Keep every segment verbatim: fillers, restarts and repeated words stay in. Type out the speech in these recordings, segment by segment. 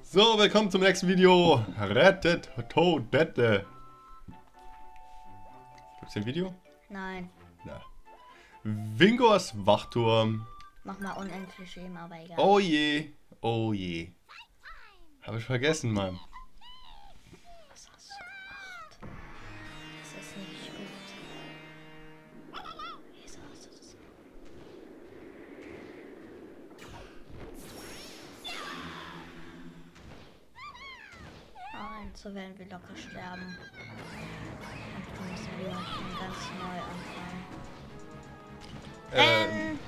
So, willkommen zum nächsten Video. Rettet Toadette. Gibt's hier ein Video? Nein. Na. Wingors Wachturm. Mach mal unendlich Schema, aber egal. Oh je. Oh je. Habe ich vergessen, Mann. Was hast du gemacht? Das ist nicht gut. Wieso hast du das? Nein, so werden wir locker sterben. Und dann müssen wir ganz neu anfangen. Ähm.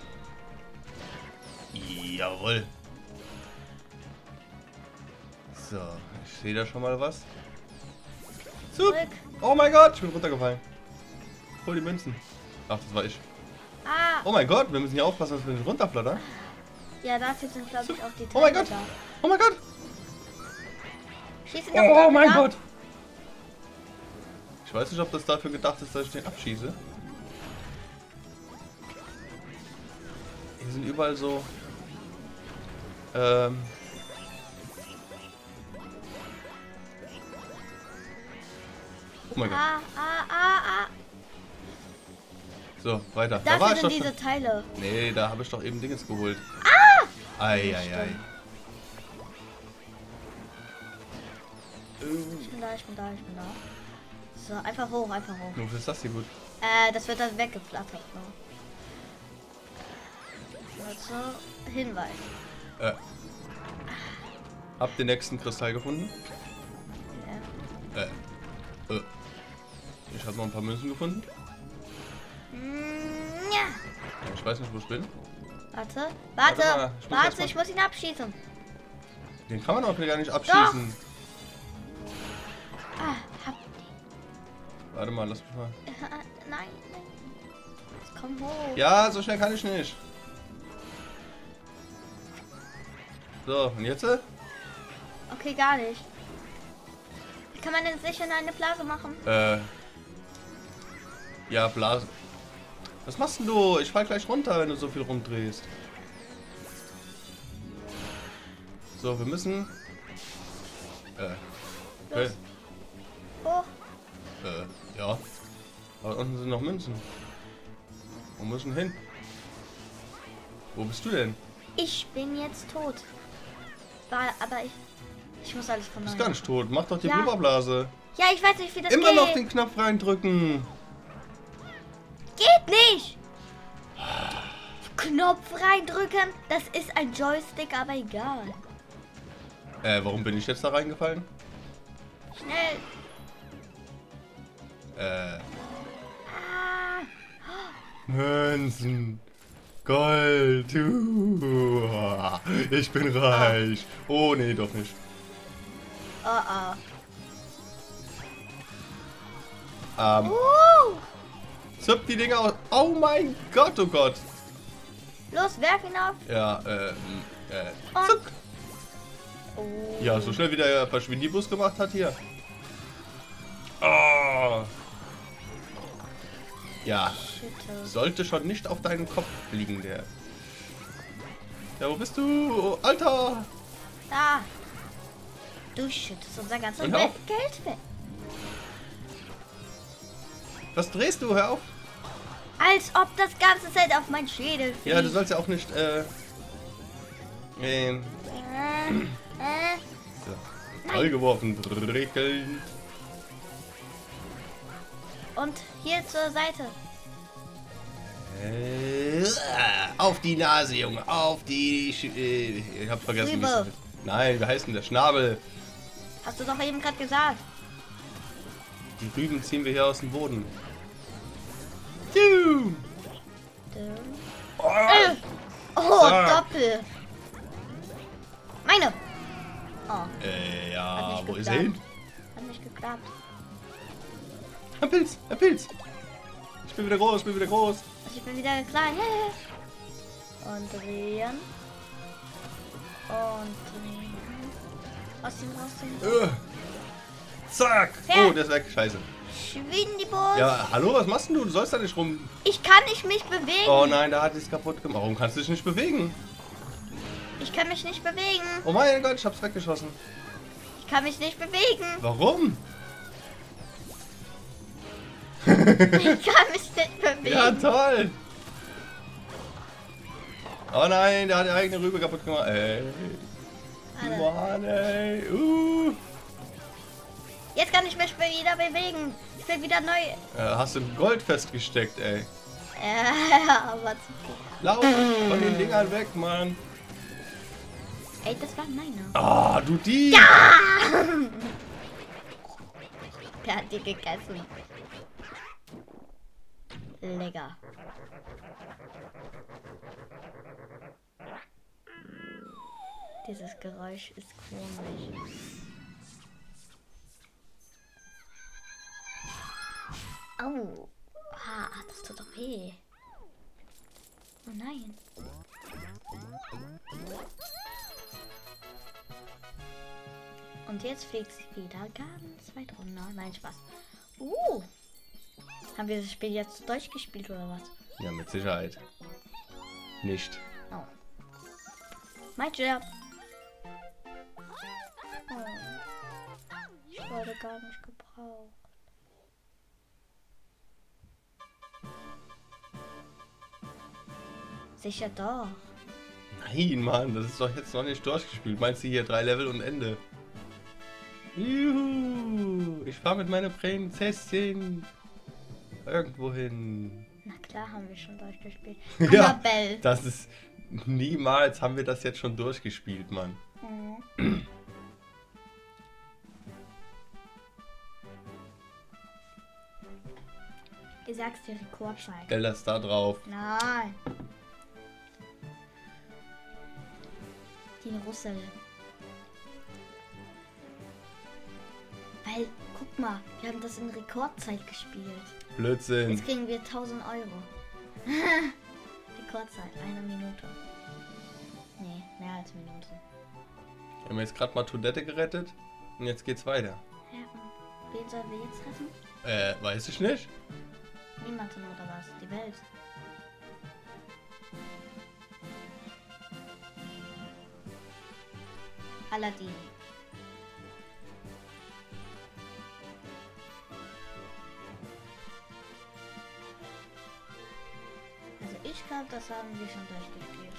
Ähm. Jawohl. So, ich sehe da schon mal was. Zup. Zurück. Oh mein Gott, ich bin runtergefallen. Hol die Münzen. Ach, das war ich. Ah! Oh mein Gott, wir müssen hier aufpassen, dass wir nicht runterflattern. Ja, dafür sind, glaube ich, auch die Teile Oh mein Gott. da. Oh mein Gott. Schießen doch Oh da mein wieder. Gott. Ich weiß nicht, ob das dafür gedacht ist, dass ich den abschieße. Hier sind überall so... Ähm... Oh mein Gott. Ah, ah, ah, ah. So, weiter. Da war Dafür ich sind doch diese schon. Teile. Nee, da habe ich doch eben Dingens geholt. Ah! Ei, ei, ei. Stimmt. Ich bin da, ich bin da, ich bin da. So, einfach hoch, einfach hoch. Wofür ist das hier gut? Äh, das wird dann weggeflattert. Ne? Also, Hinweis. Äh. Hab den nächsten Kristall gefunden. Ja. Äh. Äh. Ich habe noch ein paar Münzen gefunden. Mm, ja. Ich weiß nicht, wo ich bin. Warte, Warte warte, mal, ich muss warte, erst mal- ich muss ihn abschießen. Den kann man auch gar nicht abschießen. Ah, hab Warte mal, lass mich mal. äh, nein, nein. Jetzt komm hoch. Ja, so schnell kann ich nicht. So, und jetzt? Okay, gar nicht. Wie kann man denn sicher eine Blase machen? Äh. Ja, Blase. Was machst denn du? Ich fall gleich runter, wenn du so viel rumdrehst. So, wir müssen. Äh. Okay. Los. Hoch. Äh, ja. Aber unten sind noch Münzen. Wo müssen wir hin? Wo bist du denn? Ich bin jetzt tot. War, aber ich, ich muss alles von Du bist neu gar nicht tot. Mach doch die Ja. Blubberblase. Ja, ich weiß nicht, wie das Immer geht. noch den Knopf reindrücken. Geht nicht. Knopf reindrücken. Das ist ein Joystick, aber egal. Äh, warum bin ich jetzt da reingefallen? Schnell. Äh, Ah. Münzen. Gold. Uh, ich bin reich. Oh, nee, doch nicht. Oh, oh. Ähm, Uh. züpp die Dinger aus. Oh mein Gott, oh Gott. Los, werf ihn auf. Ja, äh, äh, Und- zuck. Oh. Ja, so schnell wie der Verschwindibus gemacht hat hier. Oh. Ja, Shit. sollte schon nicht auf deinen Kopf fliegen, der. Ja, wo bist du? Oh, Alter! Da. Du schüttest unser ganzes Und hör auf. Geld weg. Was drehst du? Hör auf! Als ob das ganze Zeit auf meinen Schädel fliegt. Ja, du sollst ja auch nicht, äh. Ähm. Äh, äh. So. Ball geworfen. Prickelnd. Und hier zur Seite. Äh, auf die Nase, Junge. Auf die. Sch äh, ich hab vergessen, wie es Rübe. heißt. Nein, wie heißt denn der Schnabel? Hast du doch eben gerade gesagt. Die Rüben ziehen wir hier aus dem Boden. Du. Oh, äh. oh Zack. Doppel. Meine. Oh, Äh, Hat ja, nicht wo ist geklappt. er hin? hat nicht geklappt. Ein Pilz, ein Pilz. Ich bin wieder groß, ich bin wieder groß. Also ich bin wieder klein. Und drehen. Und drehen. Aus dem, aus dem. Äh. Zack. Ja. Oh, der ist weg. Scheiße. Schwindibus. Ja, hallo, was machst denn du? Du sollst da nicht rum. Ich kann nicht mich bewegen. Oh nein, da hat es kaputt gemacht. Warum kannst du dich nicht bewegen? Ich kann mich nicht bewegen. Oh mein Gott, ich hab's weggeschossen. Ich kann mich nicht bewegen. Warum? Ich kann mich nicht bewegen. Ja, toll. Oh nein, der hat die eigene Rübe kaputt gemacht. Ey. Mann, ey. Uh. Jetzt kann ich mich wieder bewegen. Ich will wieder neu. Ja, hast du ein Gold festgesteckt, ey. Ja, aber zu viel. Lauf von den Dingern weg, Mann. Ey, das war meine. Ah, du die. Ja! Der hat die gegessen. Lecker. Dieses Geräusch ist komisch. Au. Ah, das tut doch weh. Oh nein. Und jetzt fliegt sie wieder ganz weit runter. Nein, Spaß. Uh. Haben wir das Spiel jetzt durchgespielt oder was? Ja, mit Sicherheit. Nicht. Oh. Mein Job. Oh. Ich wurde gar nicht gebraucht. Sicher doch. Nein, Mann, das ist doch jetzt noch nicht durchgespielt. Meinst du hier drei Level und Ende? Juhu, ich fahre mit meiner Prinzessin irgendwo hin. Na klar, haben wir schon durchgespielt. Ja, Annabelle. das ist... Niemals haben wir das jetzt schon durchgespielt, Mann. Mhm. Ich sag's dir, Rekordzeit. Stell das da drauf. Nein. Die Russell. Weil, guck mal, wir haben das in Rekordzeit gespielt. Blödsinn. Jetzt kriegen wir tausend Euro. Rekordzeit, eine Minute. Nee, mehr als Minute. Wir haben jetzt gerade mal Toilette gerettet und jetzt geht's weiter. Ja, und wen sollen wir jetzt treffen? Äh, weiß ich nicht. Niemanden oder was? Die Welt. Aladdin. Also ich glaube, das haben wir schon durchgespielt.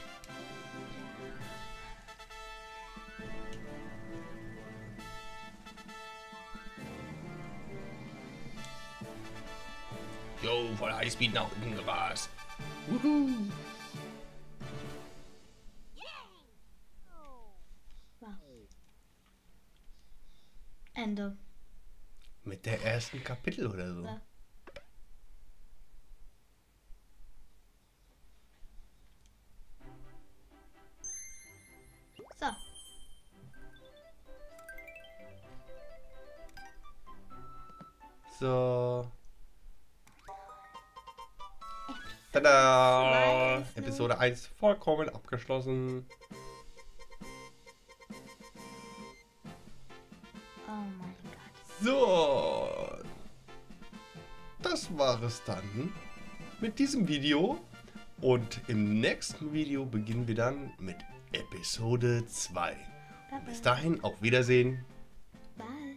Jo, voll Highspeed nach unten gerast. Wuhu. Wow. Ende. Mit der ersten Kapitel oder so. Ja. So. So. Tada! Weiß Episode eins vollkommen abgeschlossen. Oh mein Gott. So. Das war es dann mit diesem Video. Und im nächsten Video beginnen wir dann mit Episode zwei. Bye bye. Bis dahin, auf Wiedersehen. Bye.